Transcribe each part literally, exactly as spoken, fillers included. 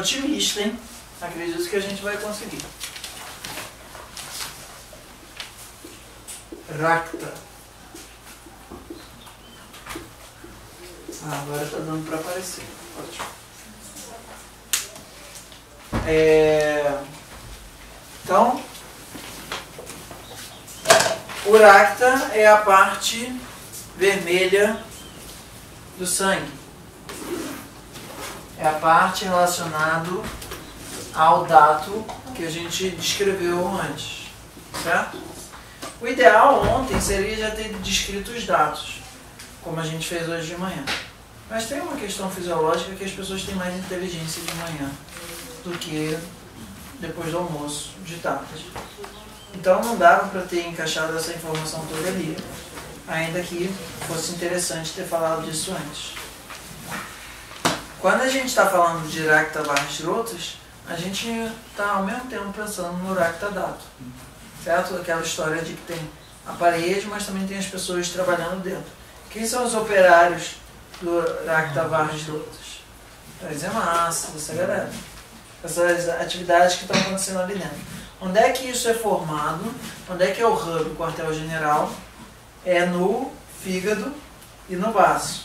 otimista, hein? Acredito que a gente vai conseguir. Rakta. Ah, agora tá dando para aparecer. Ótimo. É... Então, o Rakta é a parte vermelha do sangue. É a parte relacionada ao dato que a gente descreveu antes, certo? O ideal ontem seria já ter descrito os dados, como a gente fez hoje de manhã. Mas tem uma questão fisiológica que as pessoas têm mais inteligência de manhã do que depois do almoço, de tarde. Então não dava para ter encaixado essa informação toda ali, ainda que fosse interessante ter falado disso antes. Quando a gente está falando de Rakta Varshrotas, a gente está ao mesmo tempo pensando no Rakta Dato, certo? Aquela história de que tem a parede, mas também tem as pessoas trabalhando dentro. Quem são os operários do Rakta Varshrotas? Trazer massa, essa galera. Essas atividades que estão acontecendo ali dentro. Onde é que isso é formado? Onde é que é o hub, o quartel-general? É no fígado e no baço.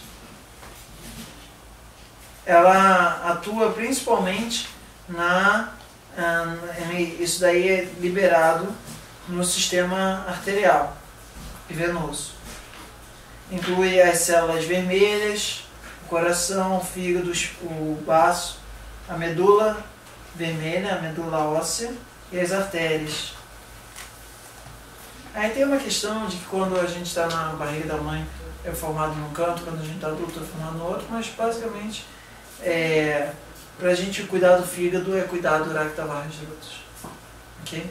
Ela atua principalmente na... Isso daí é liberado no sistema arterial e venoso. Inclui as células vermelhas, o coração, o fígado, o baço, a medula vermelha, a medula óssea e as artérias. Aí tem uma questão de que quando a gente está na barriga da mãe é formado num canto, quando a gente está adulto é formado no outro, mas basicamente é, para a gente cuidar do fígado é cuidar do Rakta Varshrotas. Ok?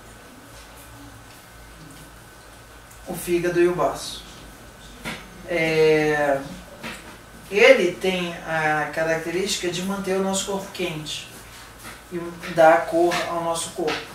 O fígado e o baço. É, ele tem a característica de manter o nosso corpo quente e dar cor ao nosso corpo,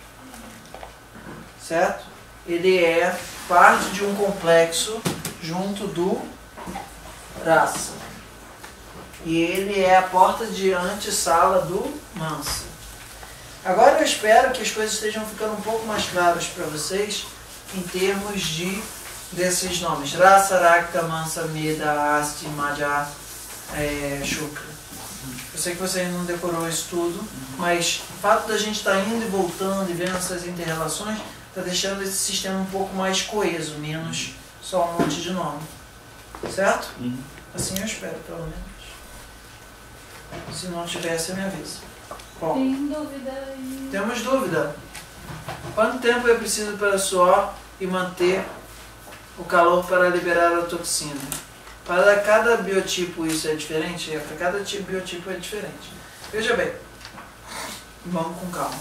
certo? Ele é parte de um complexo junto do Rasa e ele é a porta de antessala do Mansa. Agora eu espero que as coisas estejam ficando um pouco mais claras para vocês em termos de desses nomes: Rasa, Rakta, Mansa, Meda, Asti, Maja, é, Shukra. Eu sei que você ainda não decorou isso tudo, mas o fato da gente estar indo e voltando e vendo essas inter-relações está deixando esse sistema um pouco mais coeso, menos só um monte de nome. Certo? Uhum. Assim eu espero, pelo menos. Se não tiver, você me avisa. Bom, tem dúvida aí. Temos dúvida. Quanto tempo é preciso para suar e manter o calor para liberar a toxina? Para cada biotipo isso é diferente? Para cada tipo, biotipo é diferente. Veja bem, vamos com calma.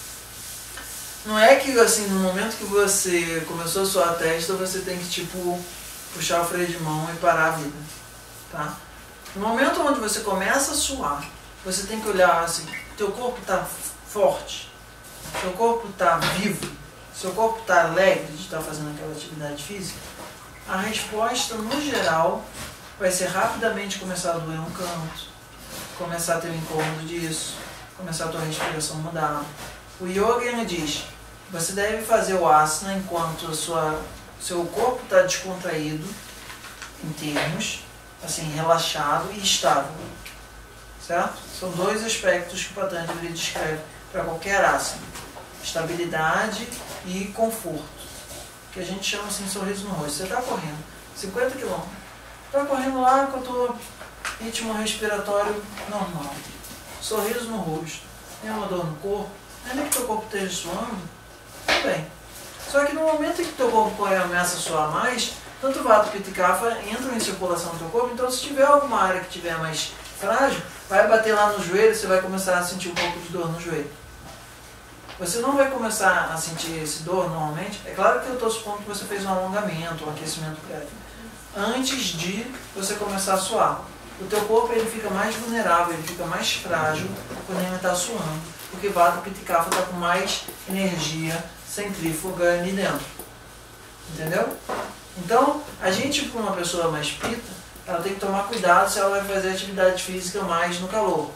Não é que assim, no momento que você começou a suar a testa, você tem que tipo puxar o freio de mão e parar a vida. Tá? No momento onde você começa a suar, você tem que olhar assim, teu corpo está forte, teu corpo está vivo, seu corpo está alegre de estar fazendo aquela atividade física. A resposta, no geral, vai ser rapidamente começar a doer um canto, começar a ter um incômodo disso, começar a tua respiração mudar. O yoga diz, você deve fazer o asana enquanto a sua, seu corpo está descontraído, em termos, assim, relaxado e estável. Certo? São dois aspectos que o Patanjali descreve para qualquer asana: estabilidade e conforto, que a gente chama assim sorriso no rosto. Você está correndo cinquenta quilômetros, está correndo lá com o teu ritmo respiratório normal, sorriso no rosto, tem uma dor no corpo, ainda que teu corpo esteja suando, tudo bem. Só que no momento em que teu corpo começa a suar mais, tanto o Vata Pitta e Kapha entram em circulação no teu corpo, então se tiver alguma área que tiver mais frágil, vai bater lá no joelho, você vai começar a sentir um pouco de dor no joelho. Você não vai começar a sentir esse dor normalmente. É claro que eu estou supondo que você fez um alongamento, um aquecimento prévio, antes de você começar a suar. O teu corpo ele fica mais vulnerável, ele fica mais frágil quando ele está suando, porque Vata Pitta e Kapha está com mais energia centrífuga ali dentro. Entendeu? Então, a gente, para uma pessoa mais pita, ela tem que tomar cuidado se ela vai fazer atividade física mais no calor.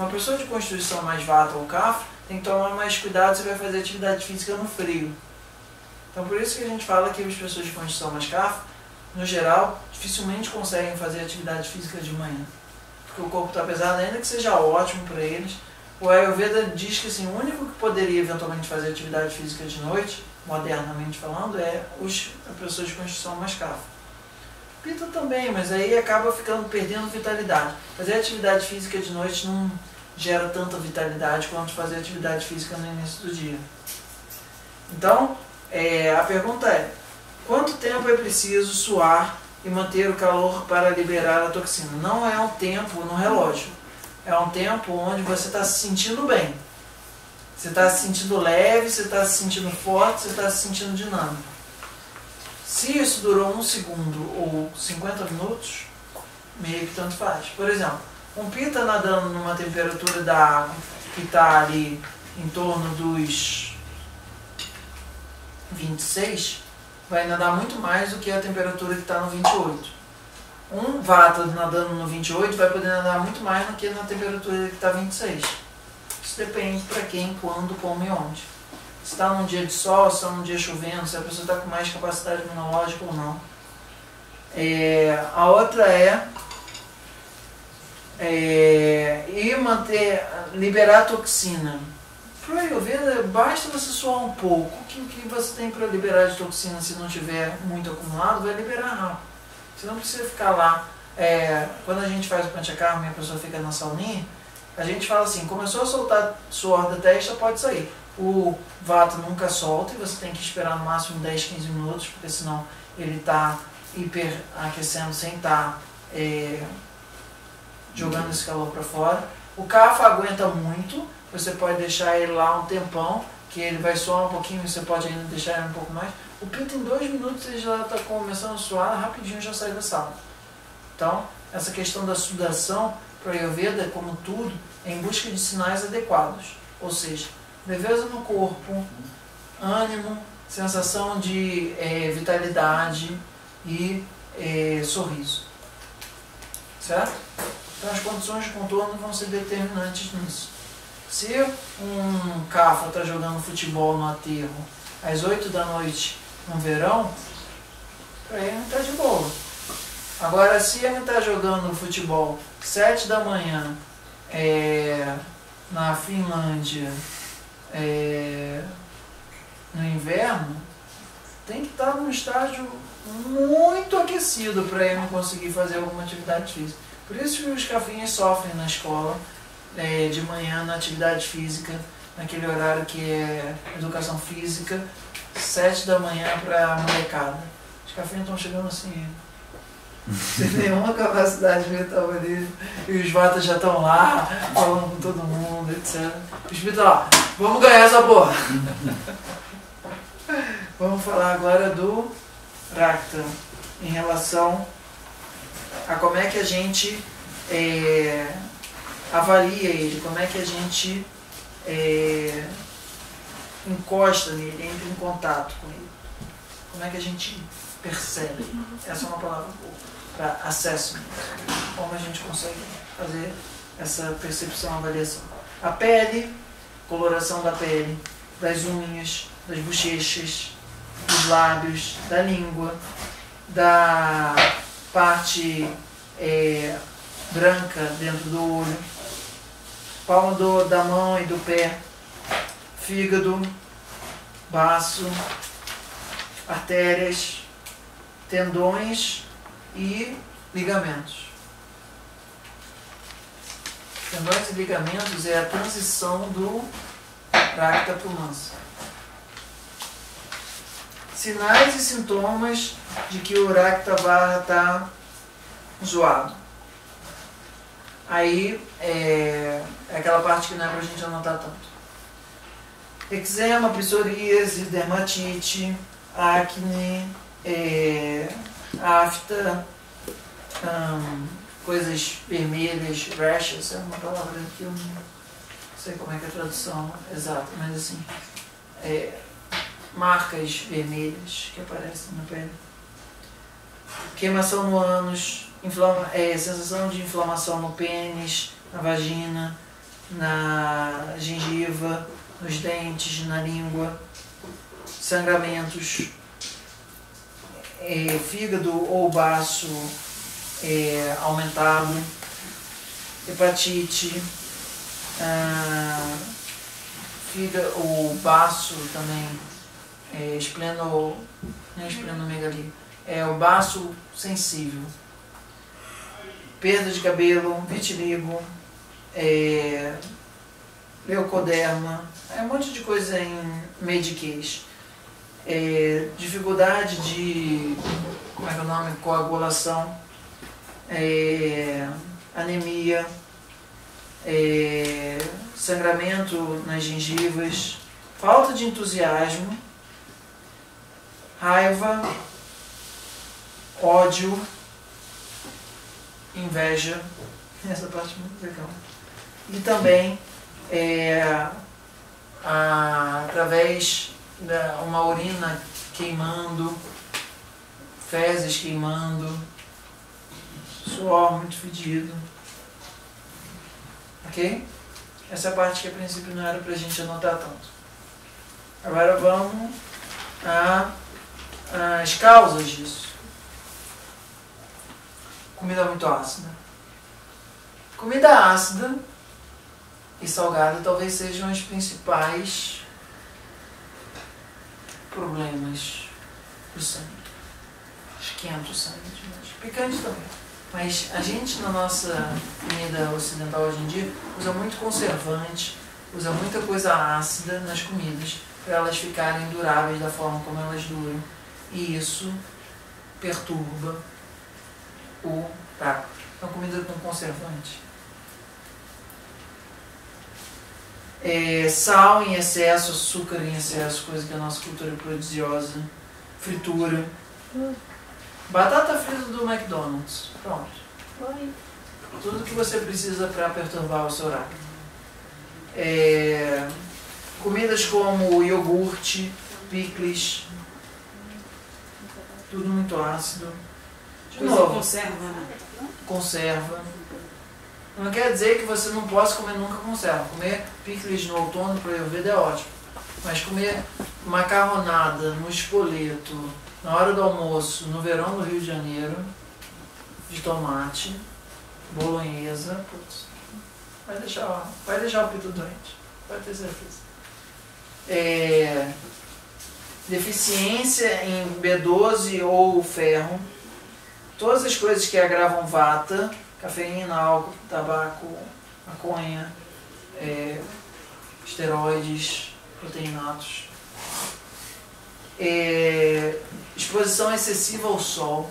Uma pessoa de constituição mais vata ou cafo tem que tomar mais cuidado se vai fazer atividade física no frio. Então por isso que a gente fala que as pessoas de constituição mais cafo, no geral, dificilmente conseguem fazer atividade física de manhã. Porque o corpo está pesado, ainda que seja ótimo para eles. O Ayurveda diz que assim, o único que poderia eventualmente fazer atividade física de noite, modernamente falando, é os, as pessoas de constituição mais cafo. Pita também, mas aí acaba ficando perdendo vitalidade. Fazer atividade física de noite não gera tanta vitalidade quanto fazer atividade física no início do dia. Então, é, a pergunta é, quanto tempo é preciso suar e manter o calor para liberar a toxina? Não é um tempo no relógio, é um tempo onde você está se sentindo bem. Você está se sentindo leve, você está se sentindo forte, você está se sentindo dinâmico. Se isso durou um segundo ou cinquenta minutos, meio que tanto faz. Por exemplo, um pita nadando numa temperatura da água que está ali em torno dos vinte e seis, vai nadar muito mais do que a temperatura que está no vinte e oito. Um vata nadando no vinte e oito vai poder nadar muito mais do que na temperatura que está vinte e seis. Isso depende para quem, quando, como e onde. Se está num dia de sol, se está num dia chovendo, se a pessoa está com mais capacidade imunológica ou não. É, a outra é, é e manter, liberar a toxina. Para o Ayurveda, basta você suar um pouco. O que, que você tem para liberar de toxina se não tiver muito acumulado, vai liberar rápido. Você não precisa ficar lá. É, quando a gente faz o panchakarma e a pessoa fica na sauninha, a gente fala assim, começou a soltar suor da testa, pode sair. O vata nunca solta e você tem que esperar no máximo dez, quinze minutos, porque senão ele está hiperaquecendo sem estar é, jogando esse calor para fora. O kapha aguenta muito, você pode deixar ele lá um tempão, que ele vai suar um pouquinho, você pode ainda deixar ele um pouco mais. O pita em dois minutos ele já está começando a suar, rapidinho já sai da sala. Então, essa questão da sudação, para o Ayurveda, como tudo, é em busca de sinais adequados. Ou seja, leveza no corpo, ânimo, sensação de é, vitalidade e é, sorriso. Certo? Então as condições de contorno vão ser determinantes nisso. Se um kapha está jogando futebol no aterro às oito da noite no verão, para ele não está de boa. Agora, se ele está jogando futebol sete da manhã é, na Finlândia, é, no inverno, tem que estar num estágio muito aquecido para ele conseguir fazer alguma atividade física. Por isso que os kafinhas sofrem na escola, é, de manhã na atividade física, naquele horário que é educação física, sete da manhã para a molecada. Os kafinhas estão chegando assim, sem nenhuma capacidade mental ali, e os vatas já estão lá, falando com todo mundo, etcétera. O espírito lá, vamos ganhar essa porra! Vamos falar agora do Rakta, em relação a como é que a gente é, avalia ele, como é que a gente é, encosta nele, entra em contato com ele, como é que a gente percebe. Essa é uma palavra boa para assessment, como a gente consegue fazer essa percepção, avaliação. A pele, coloração da pele, das unhas, das bochechas, dos lábios, da língua, da parte é, branca dentro do olho, palma do, da mão e do pé, fígado, baço, artérias, tendões e ligamentos. Tendões e ligamentos é a transição do Rakta para o Mansa. Sinais e sintomas de que o Rakta Vara está zoado. Aí é, é aquela parte que não é para a gente anotar tanto. Eczema, psoríase, dermatite, acne, é, afta, hum, coisas vermelhas, rashes, é uma palavra que eu não sei como é que é a tradução exata, mas assim, é, marcas vermelhas que aparecem na pele, queimação no ânus, inflama, é, sensação de inflamação no pênis, na vagina, na gengiva, nos dentes, na língua, sangramentos, é, fígado ou baço é, aumentado, hepatite, ah, fígado, o baço também, é, espleno, não é esplenomegalia, é o baço sensível, perda de cabelo, vitiligo, é, leucoderma, é um monte de coisa em mediquês. É, dificuldade de, como é que é o nome, coagulação, é, anemia, é, sangramento nas gengivas, falta de entusiasmo, raiva, ódio, inveja, essa parte é muito legal. E também é, a, através da uma urina queimando, fezes queimando, suor muito fedido. Ok? Essa é a parte que a princípio não era pra gente anotar tanto. Agora vamos às causas disso. Comida muito ácida. Comida ácida e salgada talvez sejam os principais problemas do sangue. Esquenta o sangue demais. Picante também. Mas a gente na nossa comida ocidental hoje em dia usa muito conservante, usa muita coisa ácida nas comidas para elas ficarem duráveis da forma como elas duram. E isso perturba o prato. Então, comida com conservante. É, sal em excesso, açúcar em excesso, coisa que a nossa cultura é prodigiosa. Fritura. Batata frita do McDonald's. Pronto. Tudo que você precisa para perturbar o seu horário. É, comidas como iogurte, picles. Tudo muito ácido. De novo, conserva, né? Conserva. Não quer dizer que você não possa comer nunca conserva. Comer picles no outono para Ayurveda é ótimo. Mas comer macarronada no espoleto, na hora do almoço, no verão do Rio de Janeiro, de tomate, bolonhesa, putz, vai deixar, vai deixar o pito doente. Pode ter certeza. É, deficiência em B doze ou ferro. Todas as coisas que agravam vata, cafeína, álcool, tabaco, maconha, é, esteroides, proteinatos. É, exposição excessiva ao sol.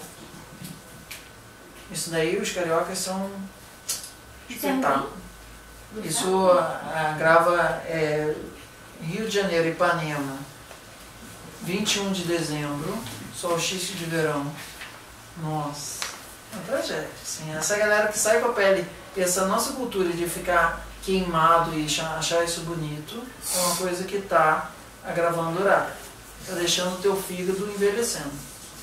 Isso daí os cariocas são espetáculo. Isso agrava é, Rio de Janeiro, Ipanema, vinte e um de dezembro, solstício de verão. Nossa, é uma tragédia. Assim, essa galera que sai com a pele, essa nossa cultura de ficar queimado e achar isso bonito, é uma coisa que está agravando o horário. Está deixando o teu fígado envelhecendo.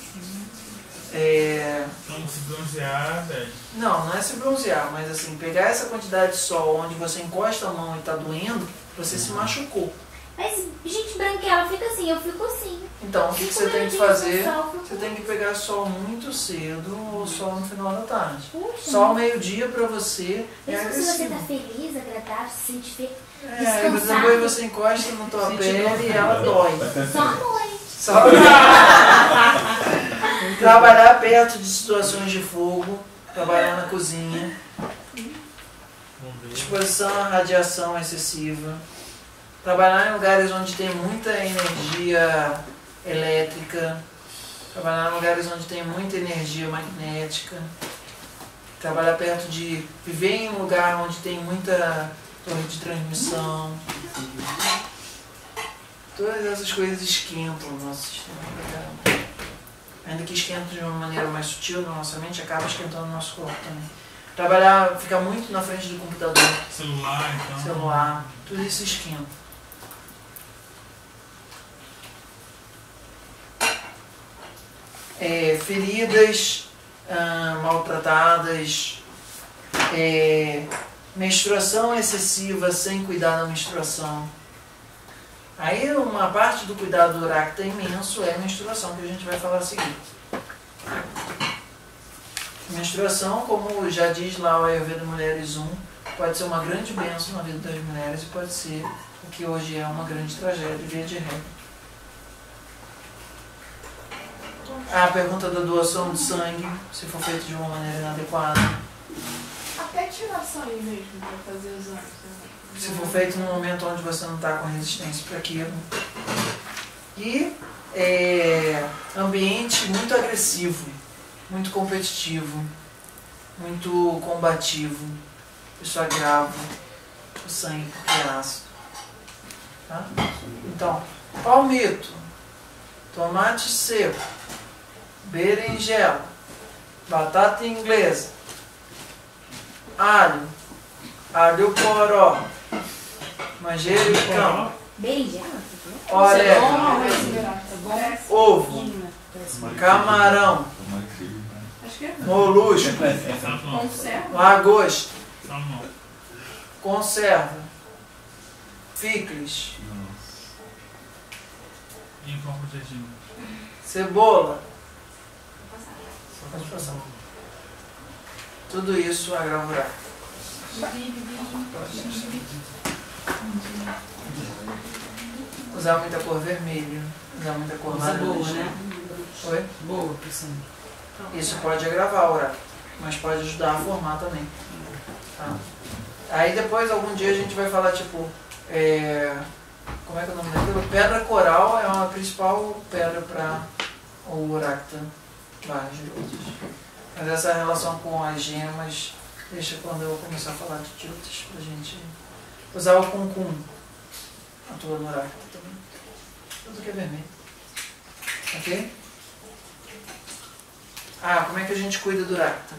É... Então se bronzear, velho. Não, não é se bronzear, mas assim, pegar essa quantidade de sol onde você encosta a mão e está doendo, você se machucou. Mas gente branquela fica assim, eu fico assim. Então, o que, que você Fico tem que meio fazer? dia com sol, Você tem que pegar sol muito cedo ou sol no final da tarde. Puxa, Sol meio-dia pra você é mesmo se você agressivo. tá feliz, agradável, se sente fe... É, aí descansado. depois você encosta na tua pele e ela dói. Só à noite. Só... Trabalhar perto de situações de fogo, trabalhar na cozinha, exposição à radiação excessiva, trabalhar em lugares onde tem muita energia elétrica, trabalhar em lugares onde tem muita energia magnética, trabalhar perto de... viver em um lugar onde tem muita torre de transmissão. Todas essas coisas esquentam o nosso sistema pra caramba. Ainda que esquenta de uma maneira mais sutil na nossa mente, acaba esquentando o nosso corpo também. Trabalhar, ficar muito na frente do computador, Celular, então. celular, tudo isso esquenta. É, feridas ah, maltratadas, é, menstruação excessiva sem cuidar da menstruação. Aí uma parte do cuidado do Uracta imenso é a menstruação, que a gente vai falar a seguir. Menstruação, como já diz lá o Ayurveda Mulheres um, pode ser uma grande bênção na vida das mulheres e pode ser o que hoje é uma grande tragédia, via de regra. A pergunta da doação de sangue, se for feito de uma maneira inadequada. Até tirar sangue mesmo para fazer os exames. Se for feito num momento onde você não está com resistência para aquilo. E é, ambiente muito agressivo, muito competitivo, muito combativo. Isso agrava o sangue porque é ácido. Tá? Então, palmito, tomate seco, berinjela, batata inglesa, alho, alho poró, manjericão, Berinjela? orégano, ovo, camarão, Acho que é molusco, conserva. lagosta, Salmão. conserva, picles, E em copo de gin. cebola. Pode passar. Tudo isso agrava o Uracta. Usar muita cor vermelha, usar muita cor Coisa boa, laranja. né? Oi? Boa pro sangue. Isso pode agravar o Uracta, mas pode ajudar a formar também. Tá? Aí depois, algum dia, a gente vai falar, tipo, é, como é que é o nome daquilo? Pedra coral é uma principal pedra para o Uracta, várias de outras. Mas essa relação com as gemas, deixa quando eu começar a falar de tilts, pra gente usar o cuncum, atua no Uracta também. Tudo que é vermelho. Ok? Ah, como é que a gente cuida do Uracta?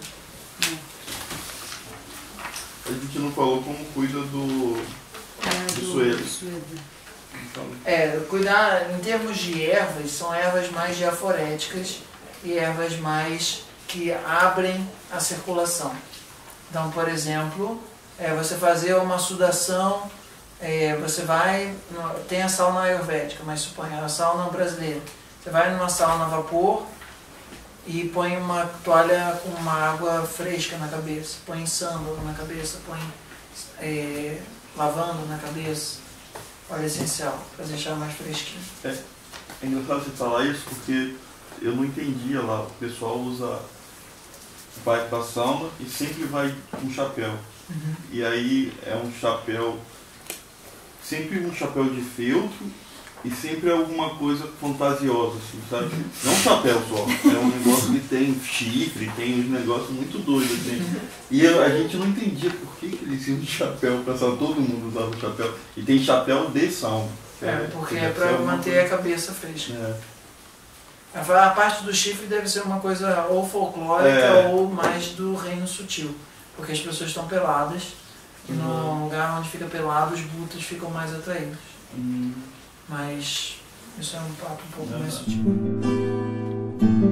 A gente não falou como cuida do, É, do do suelo. suedo. Então, É, cuidar em termos de ervas, são ervas mais diaforéticas e ervas mais que abrem a circulação. Então, por exemplo, é, você fazer uma sudação, é, você vai, no- tem a sauna ayurvédica, mas suponha a sauna brasileira. Você vai numa sauna a vapor e põe uma toalha com uma água fresca na cabeça, põe sândalo na cabeça, põe é, lavanda na cabeça, óleo essencial, para deixar mais fresquinho. é engraçado você falar isso porque eu não entendia lá. O pessoal usa, vai pra sauna e sempre vai com chapéu. Uhum. E aí é um chapéu, sempre um chapéu de feltro e sempre alguma coisa fantasiosa, assim, sabe? Não um chapéu só, é um negócio que tem chifre, tem uns negócios muito doidos, assim. E eu- a gente não entendia por que, que eles tinham chapéu pra sauna, todo mundo usava chapéu. E tem chapéu de sauna. É, porque é deve para ser alguma manter a cabeça fresca. coisa- É. A parte do chifre deve ser uma coisa ou folclórica É. ou mais do reino sutil. Porque as pessoas estão peladas e no Uhum. lugar onde fica pelado os butos ficam mais atraídos. Hum. Mas isso é um papo um pouco É. mais sutil.